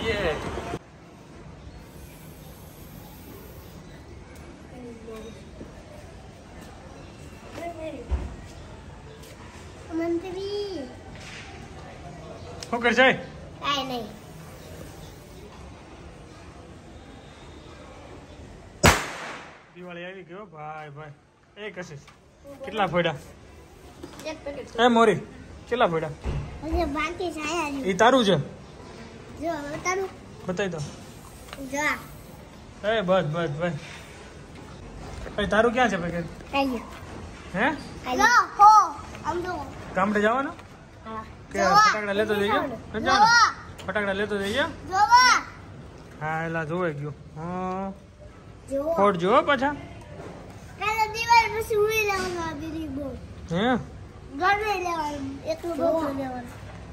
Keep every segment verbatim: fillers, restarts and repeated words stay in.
ये મંત્રી શું કરશે? કાઈ નહીં. દિવાળી આવી ગયો ભાઈ ભાઈ. એ કશી કેટલા ફોડ્યા? એક પેકેટ. એ મોરી કેટલા ફોડ્યા? હજી બાકી છે આયા. એ તારું છે? જો તારું બતાવી દો. જો એ બસ બસ ભાઈ. ભાઈ તારું ક્યાં છે પેકેટ? આયા. હે? લો હો આમ જો. ગામડે જવાનો હા. કે ફટાકડા લેતો જઈએ? ફટાકડા લેતો જઈએ? જોવા. હા એલા જોવે ગયો. હા જો. ફોડ જો પાછા. કાલે દિવાળી પછી ઉઈ લેવાનું આ દીદી બો. હે? ગમે લેવાનું એકલું બોક્સ લેવાનું.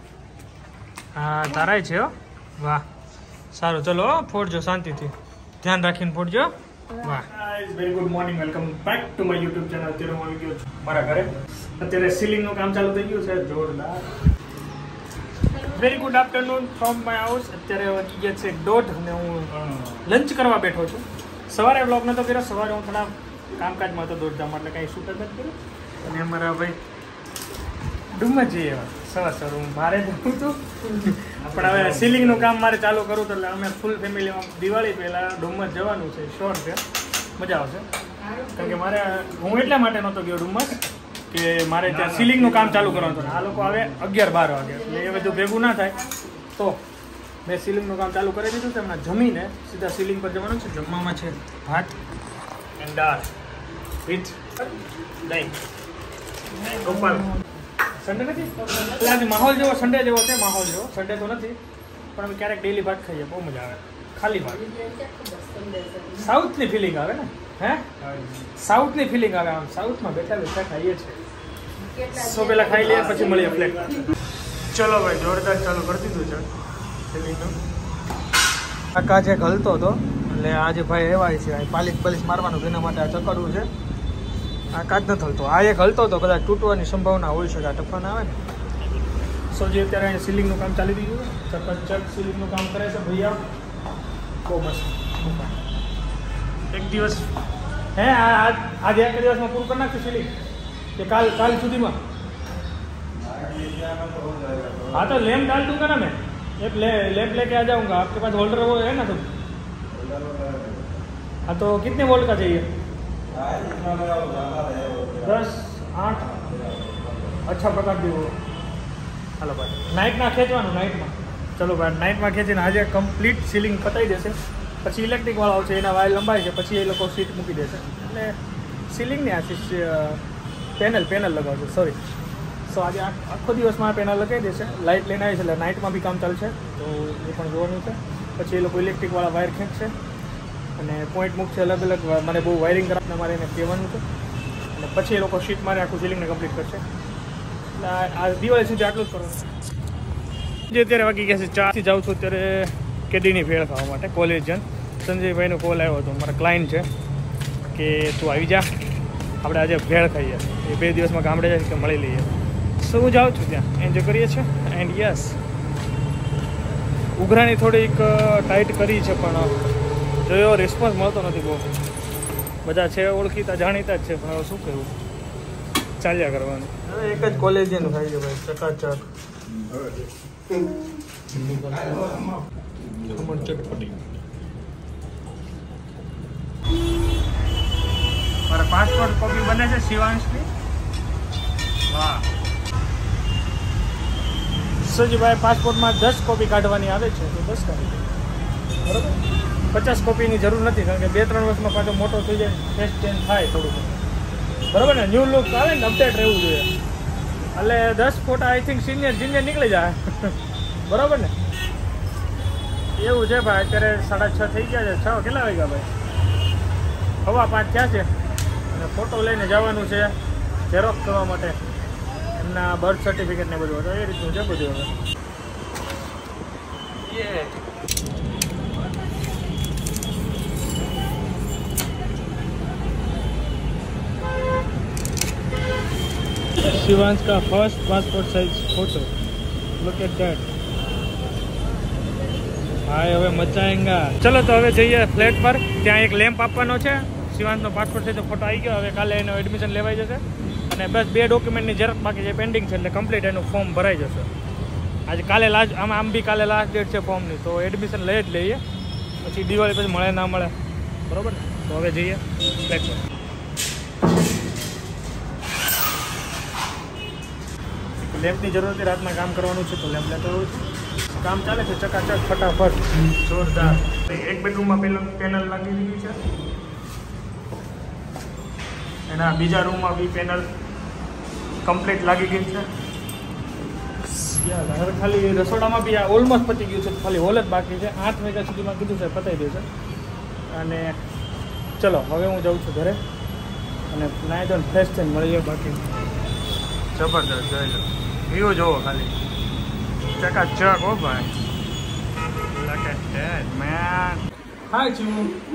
હા તારાય છે હો. વાહ સારું ચલો ફોડજો શાંતિથી ધ્યાન રાખીને ફોડજો. વાહ very good morning welcome back to my YouTube channel. અત્યારે હું આવી ગયો છું મારા ઘરે. અત્યારે સીલિંગનું કામ ચાલુ થઈ ગયું છે જોરદાર. Very good afternoon from my house. અત્યારે વાગી ગયા છે દોઢ અને હું લંચ કરવા બેઠો છું. સવારે બ્લોગ નતો કર્યો. સવારે હું થોડા કામકાજમાં હતો દોડધામ એટલે કાંઈ શૂટ જ નથી કર્યું. અને અમારા ભાઈ ડુમ્મસ જઈએ એવા સવાર સવાર હું મારે જવું હતું પણ હવે સીલિંગનું કામ મારે ચાલુ કરવું તો એટલે અમે ફૂલ ફેમિલીમાં દિવાળી પહેલાં ડુમ્મસ જવાનું છે. શ્યોર છે મજા આવશે. કારણ કે મારે હું એટલા માટે નહોતો ગયો ડુમ્મસ કે મારે ત્યાં સીલિંગનું કામ ચાલુ કરવાનું હતું. આ લોકો આવે અગિયાર બાર વાગે એટલે એ બધું ભેગું ના થાય તો મેં સીલિંગનું કામ ચાલુ કરી દીધું. તેમના જમીને સીધા સીલિંગ પર જવાનું છે. જમવામાં છે ભાત એન્ડ દાળ વિથ દહીં. ગોપાલ સન્ડે નથી એટલે આજે માહોલ જેવો સન્ડે જેવો છે. માહોલ જેવો સન્ડે તો નથી પણ અમે ક્યારેક ડેલી ભાત ખાઈએ બહુ મજા આવે. ખાલી ભાત સાઉથની ફિલિંગ આવે ને. હે સાઉથની ફિલિંગ આવે. આમ સાઉથમાં બેઠા બેઠા ખાઈએ છીએ. સો પહેલાં ખાઈ લઈએ પછી મળીએ ફ્લેટ. ચલો ભાઈ જોરદાર ચાલુ કરી દીધું છે સીલિંગનું. આ કાચ એક હલતો હતો એટલે આજે ભાઈ એવાય છે પાલિશ પાલિશ મારવાનું એના માટે આ ચકડવું છે. આ કાચ નથી હલતો. આ એક હલતો હતો કદાચ તૂટવાની સંભાવના હોય શકે. આ ટફન આવે ને સોજી અત્યારે અહીંયા સીલિંગનું કામ ચાલી રહ્યું છે. ચકચક સીલિંગનું કામ કરે છે ભૈયા. બહુ મસ્ત. એક દિવસ હે આજે એક દિવસમાં પૂરું કરી નાખશું સીલિંગ કે કાલ કાલ સુધીમાં? हाँ तो लैंप डाल दूंगा ना मैं. एक ले, लैंप लेके आ जाऊंगा. आपके पास होल्डर वो है ना? तुम हाँ तो कितने वोल्ट का चाहिए? दस आठ अच्छा प्रकार दी वो. हेलो भाई नाइटમાં ખેંચવાનું નાઇટમાં. ચલો ભાઈ નાઇટમાં ખેંચીને આજે કમ્પ્લીટ સીલિંગ પતાવી દેશે. પછી ઇલેક્ટ્રિક વાળો આવશે એના વાયર લંબાઈ છે પછી એ લોકો સીટ મૂકી દેશે. એટલે સીલિંગની આ પેનલ પેનલ લગાવશે સોરી. સો આજે આખો દિવસમાં આ પેનલ લગાવી દેશે. લાઇટ લઈને આવી છે એટલે નાઇટમાં બી કામ ચાલશે તો એ પણ જોવાનું છે. પછી એ લોકો ઇલેક્ટ્રિકવાળા વાયર ખેંચશે અને પોઈન્ટ મૂકશે અલગ અલગ. મારે બહુ વાયરિંગ કરાવને મારે એને કહેવાનું છે અને પછી એ લોકો શીટ મારે આખું સીલિંગને કમ્પ્લીટ કરશે. એટલે આ દિવાળી સુધી આટલું જ કરવાનું. જે અત્યારે વાગી ગયા છે ચારથી જાઉં છું અત્યારે કેડીની ભેળ ખાવા માટે. કોલેજ જન સંજયભાઈનો કોલ આવ્યો હતો મારા ક્લાયન્ટ છે કે તું આવી જા આપણે આજે ભેળ ખાઈએ. એ બે દિવસમાં ગામડે જાય કે મળી લઈએ. સો હું જાઉં છું ત્યાં એન્જોય કરીએ છીએ. એન્ડ યસ ઉઘરાણી થોડીક ટાઈટ કરી છે પણ જોયો રિસ્પોન્સ મળતો નથી બહુ. બધા છે ઓળખીતા જાણીતા જ છે પણ હવે શું કહેવું ચાલ્યા કરવાનું. હવે એક જ કોલેજનું ખાઈ છે ભાઈ ચકાચક ચટપટી. મારા પાસપોર્ટ કોપી બને છે શિવાંશની. વાહ સજીભાઈ પાસપોર્ટમાં દસ કોપી કાઢવાની આવે છે તો દસ કાઢી દે બરાબર. પચાસ કોપીની જરૂર નથી કારણ કે બે ત્રણ વર્ષમાં પાછો મોટો થઈ જાય ટેસ્ટ ચેન્જ થાય થોડુંક બરાબર ને. ન્યૂ લુક આવે ને અપડેટ રહેવું જોઈએ. એટલે દસ ફોટા આઈ થિંક સિનિયર સિનિયર નીકળી જાય બરાબર ને. એવું છે ભાઈ. અત્યારે સાડા છ થઈ ગયા છે. છ કેટલા વાગ્યા ભાઈ? હવા પાંચ થયા છે અને ફોટો લઈને જવાનું છે ઝેરોક્સ કરવા માટે એમના બર્થ સર્ટિફિકેટ ને બધું. એ રીતનું છે બધું. હવે शिवांश का first passport size photo. Look at that. ભાઈ હવે મચાએંગા. ચલો તો હવે જઈએ ફ્લેટ પર. ત્યાં એક લેમ્પ આપવાનો છે. શિવાંતનો પાસપોર્ટ છે તો ફોટો આવી ગયો. હવે કાલે એનો એડમિશન લેવાઈ જશે અને બસ બે ડોક્યુમેન્ટની ઝેરોક્ષ બાકી છે, પેન્ડિંગ છે, એટલે કમ્પ્લીટ એનું ફોર્મ ભરાઈ જશે. આજે કાલે લાસ્ટ આમ આમ બી કાલે લાસ્ટ ડેટ છે ફોર્મની, તો એડમિશન લઈ જ લઈએ, પછી દિવાળી પછી મળે ના મળે, બરોબર ને? તો હવે જઈએ ફ્લેટ પર. લેમ્પની જરૂર હતી, રાતના કામ કરવાનું છે તો લેમ્પ લેતો આવું છું. કામ ચાલે છે ચકાચક, ફટાફટ, જોરદાર. એક બેડરૂમમાં પેલું પેનલ લાગી દીધી છે, એના બીજા રૂમમાં બી પેનલ કમ્પ્લીટ લાગી ગઈ છે. હવે ખાલી રસોડામાં બી આ ઓલમોસ્ટ પતી ગયું છે, ખાલી હોલ જ બાકી છે. આઠ વાગ્યા સુધીમાં કીધું છે પતાવી દેશે. અને ચલો હવે હું જાઉં છું ઘરે અને નાઈ ધોઈને ફ્રેશ થઈને મળીએ. બાકી જબરદસ્ત જોઈ લો, વ્યૂ જોવો ખાલી ચકાચક. હો ભાઈ, look at that man. Hi Chu.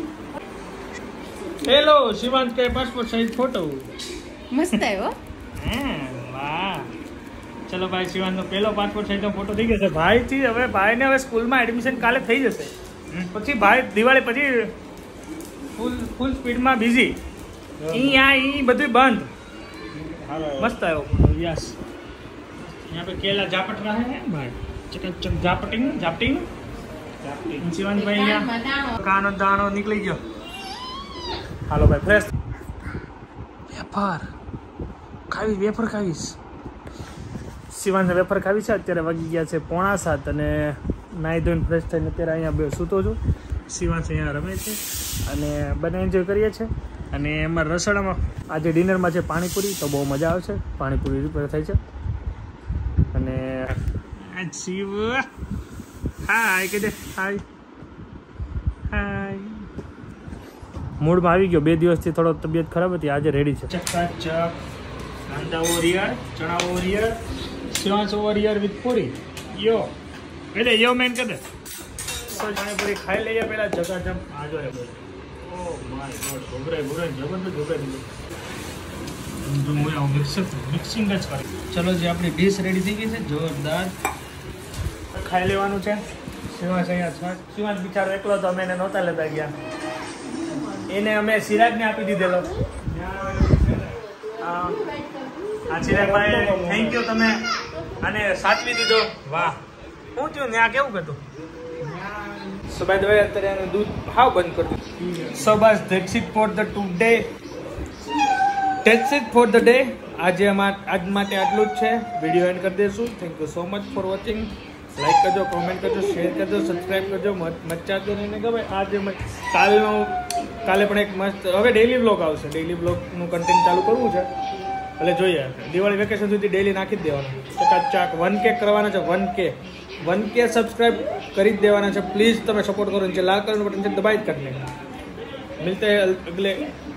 Hello Shivant કે પાસપોર્ટ સાઇઝ ફોટો મસ્ત આવ્યો. હે વાહ. ચલો ભાઈ, શિવાંતનો પહેલો પાસપોર્ટ સાઇઝનો ફોટો થઈ ગયો છે ભાઈથી. હવે ભાઈને હવે સ્કૂલમાં એડમિશન કાલે થઈ જશે. પછી ભાઈ દિવાળી પછી ફૂલ ફૂલ સ્પીડમાં બિઝી. અહીંયા અહીં બધું બંધ. મસ્ત આવ્યો ફોટો. યસ, यहाँ पे केला झापट रहा है भाई. चकाचक झापटिंग झापटिंग શિવાંત ભાઈ અહીંયા કાનો દાણો નીકળી ગયો. હાલો ભાઈ ફ્રેશ. વેફર ખાવી વેફર ખાવીશ. શિવાંત વેફર ખાવી છે. અત્યારે વાગી ગયા છે પોણા સાત અને નાહી ધોઈને ફ્રેશ થઈને અત્યારે અહીંયા બે સૂતો છું. શિવાંત અહીંયા રમે છે અને બંને એન્જોય કરીએ છીએ. અને અમારા રસોડામાં આજે ડિનરમાં છે પાણીપુરી, તો બહુ મજા આવે છે. પાણીપુરી રિપેર થાય છે. અને શિવ હાય કે દે હાય હાય. મૂડમાં આવી ગયો. બે દિવસથી થોડો તબિયત ખરાબ હતી, આજે રેડી છે. ચકાચક કાંદા ઓરિયર, ચણા ઓરિયર, શિવાંશ ઓરિયર વિથ પૂરી. યો કે દે યો મેન કે દે. પાણીપુરી ખાઈ લઈએ પેલા ચકાચક. આ જો રે બોલ. ઓ માય ગોડ, ઘોઘરાય ઘોઘરાય જબરદસ્ત ઘોઘરાય. મિક્સિંગ જ કરી. ચલો જે આપણી ડીશ રેડી થઈ ગઈ છે, જોરદાર. ખાઈ લેવાનું છે. શિવાંશ અહીંયા શિવાંશ બિચારો એકલો તો અમે એને નહોતા લેતા ગયા. એને અમે સિરાજને આપી દીધેલો. હા સિરાજભાઈ, થેન્ક યુ, તમે આને સાચવી દીધો. વાહ, શું થયું ત્યાં? કેવું હતું? સો બાય ધ વે અત્યારે એનું દૂધ હાવ બંધ કરી દીધું. સો બસ that's it for the today. That's it for the day. આજે આજ માટે આટલું જ છે. વિડીયો એન્ડ કરી દઈશું. Thank you so much for watching. Like કરજો, કોમેન્ટ કરજો, શેર કરજો, સબસ્ક્રાઈબ કરજો. મચ્ચા તો નહીં કે ભાઈ આજે કાલનો કાલે પણ એક મસ્ત હવે ડેઈલી બ્લોગ આવશે. ડેઈલી બ્લોગનું કન્ટેન્ટ ચાલુ કરવું છે, એટલે જોઈએ. દિવાળી વેકેશન સુધી ડેઈલી નાખી જ દેવાનું. ચકાચક વન કે કરવાના છે. વન કે વન કે સબસ્ક્રાઈબ કરી જ દેવાના છે. પ્લીઝ તમે સપોર્ટ કરો. નીચે લાલ કલરનું બટન છે, દબાઈ જ કરને. મિલતે અગલે